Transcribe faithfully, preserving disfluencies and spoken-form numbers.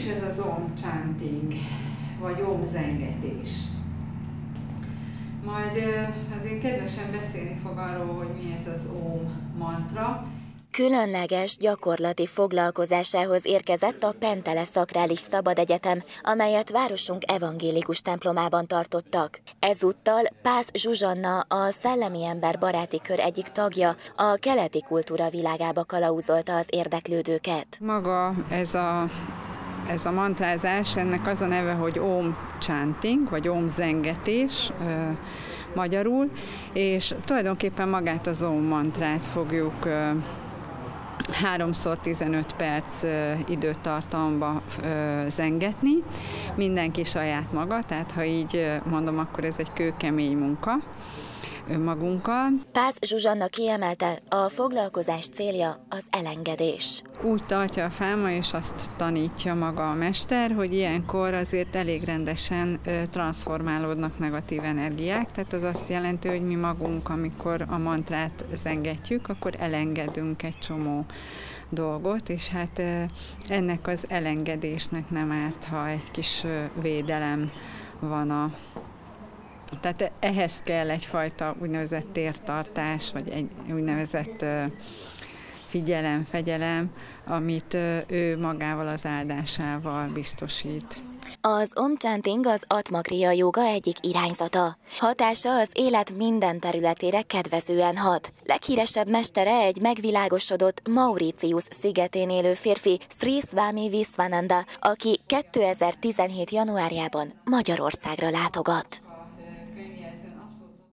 is ez az Om chanting, vagy Om zengetés? Majd azért kedvesen beszélni fog arról, hogy mi ez az Om mantra. Különleges gyakorlati foglalkozásához érkezett a Pentele Szakrális Szabadegyetem, amelyet városunk evangélikus templomában tartottak. Ezúttal Pász Zsuzsanna, a Szellemi Ember baráti kör egyik tagja, a keleti kultúra világába kalauzolta az érdeklődőket. Maga ez a, ez a mantrázás, ennek az a neve, hogy Om chanting, vagy Om zengetés, ö, magyarul, és tulajdonképpen magát az Om mantrát fogjuk ö, háromszor tizenöt perc időtartamba zengetni, mindenki saját maga, tehát ha így mondom, akkor ez egy kőkemény munka önmagunkkal. Pász Zsuzsanna kiemelte, a foglalkozás célja az elengedés. Úgy tartja a fáma, és azt tanítja maga a mester, hogy ilyenkor azért elég rendesen transformálódnak negatív energiák, tehát az azt jelenti, hogy mi magunk, amikor a mantrát zengetjük, akkor elengedünk egy csomó dolgot, és hát ennek az elengedésnek nem árt, ha egy kis védelem van a Tehát ehhez kell egyfajta úgynevezett tértartás, vagy egy úgynevezett figyelem, fegyelem, amit ő magával az áldásával biztosít. Az Om chanting az Atma Kriya jóga egyik irányzata. Hatása az élet minden területére kedvezően hat. Leghíresebb mestere egy megvilágosodott Mauritius szigetén élő férfi, Sri Swami Viswananda, aki kétezer-tizenhét januárjában Magyarországra látogat.